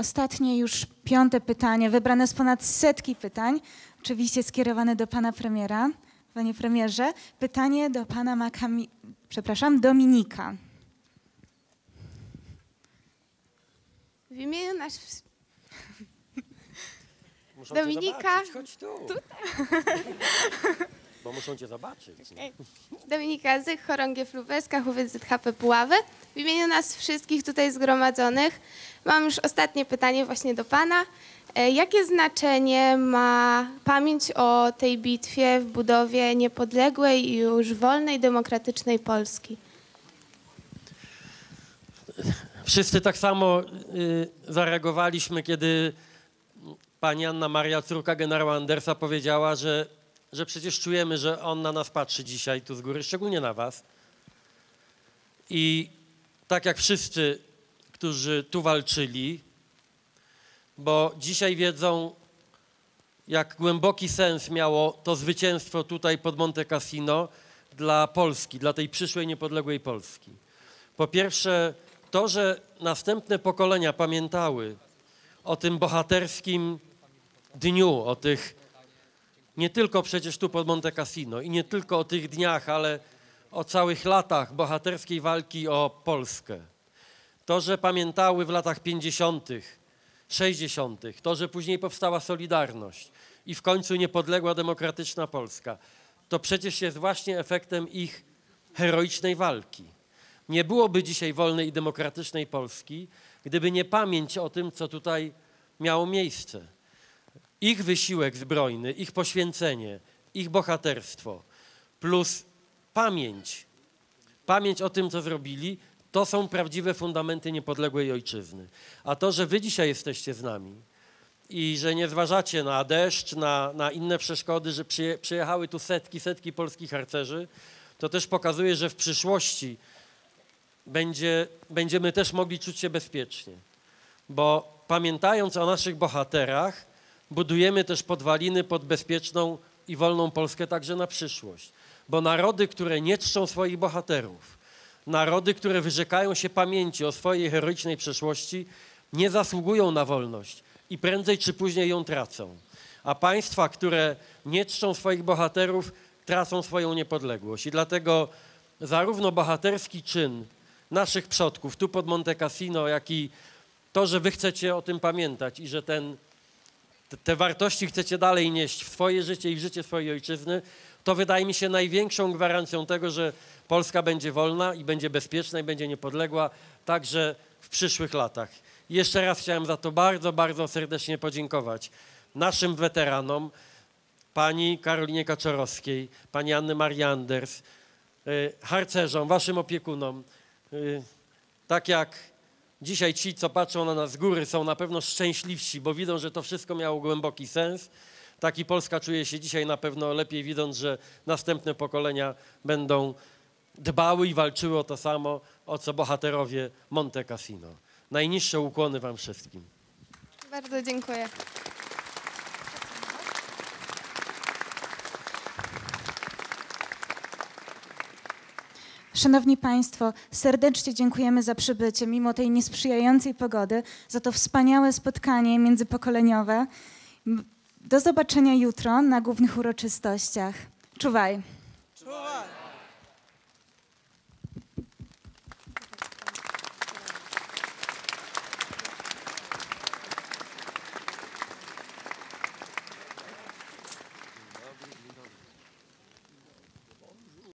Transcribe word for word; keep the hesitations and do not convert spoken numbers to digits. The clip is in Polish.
ostatnie już piąte pytanie, wybrane z ponad setki pytań, oczywiście skierowane do pana premiera. Panie premierze, pytanie do pana Makami... przepraszam, Dominika. W imieniu nas... Muszą Dominika. Cię zobaczyć. Chodź tu. Bo muszą cię zobaczyć. Nie? Dominika Zych, Chorągiew Lubelska, Chłowiec Z H P Puławy. W imieniu nas wszystkich tutaj zgromadzonych mam już ostatnie pytanie właśnie do pana. E, Jakie znaczenie ma pamięć o tej bitwie w budowie niepodległej i już wolnej, demokratycznej Polski? Wszyscy tak samo y, zareagowaliśmy, kiedy pani Anna Maria, córka generała Andersa, powiedziała, że, że przecież czujemy, że on na nas patrzy dzisiaj tu z góry, szczególnie na was. I tak jak wszyscy, którzy tu walczyli, bo dzisiaj wiedzą, jak głęboki sens miało to zwycięstwo tutaj pod Monte Cassino dla Polski, dla tej przyszłej niepodległej Polski. Po pierwsze, to, że następne pokolenia pamiętały o tym bohaterskim dniu, o tych, nie tylko przecież tu pod Monte Cassino i nie tylko o tych dniach, ale o całych latach bohaterskiej walki o Polskę. To, że pamiętały w latach pięćdziesiątych, sześćdziesiątych, to, że później powstała Solidarność i w końcu niepodległa, demokratyczna Polska, to przecież jest właśnie efektem ich heroicznej walki. Nie byłoby dzisiaj wolnej i demokratycznej Polski, gdyby nie pamięć o tym, co tutaj miało miejsce. Ich wysiłek zbrojny, ich poświęcenie, ich bohaterstwo, plus pamięć, pamięć o tym, co zrobili, to są prawdziwe fundamenty niepodległej ojczyzny. A to, że wy dzisiaj jesteście z nami i że nie zważacie na deszcz, na, na inne przeszkody, że przyje, przyjechały tu setki, setki polskich harcerzy, to też pokazuje, że w przyszłości będzie, będziemy też mogli czuć się bezpiecznie. Bo pamiętając o naszych bohaterach, budujemy też podwaliny pod bezpieczną i wolną Polskę także na przyszłość. Bo narody, które nie czczą swoich bohaterów, narody, które wyrzekają się pamięci o swojej heroicznej przeszłości, nie zasługują na wolność i prędzej czy później ją tracą. A państwa, które nie czczą swoich bohaterów, tracą swoją niepodległość. I dlatego zarówno bohaterski czyn naszych przodków tu pod Monte Cassino, jak i to, że wy chcecie o tym pamiętać i że ten, te, te wartości chcecie dalej nieść w swoje życie i w życie swojej ojczyzny, to wydaje mi się największą gwarancją tego, że Polska będzie wolna i będzie bezpieczna i będzie niepodległa także w przyszłych latach. I jeszcze raz chciałem za to bardzo, bardzo serdecznie podziękować naszym weteranom, pani Karolinie Kaczorowskiej, pani Anny Marii Anders, y, harcerzom, waszym opiekunom. Y, tak jak dzisiaj ci, co patrzą na nas z góry, są na pewno szczęśliwsi, bo widzą, że to wszystko miało głęboki sens. Tak i Polska czuje się dzisiaj na pewno lepiej, widząc, że następne pokolenia będą dbały i walczyły o to samo, o co bohaterowie Monte Cassino. Najniższe ukłony wam wszystkim. Bardzo dziękuję. Szanowni Państwo, serdecznie dziękujemy za przybycie, mimo tej niesprzyjającej pogody, za to wspaniałe spotkanie międzypokoleniowe. Do zobaczenia jutro na głównych uroczystościach. Czuwaj! Czuwaj!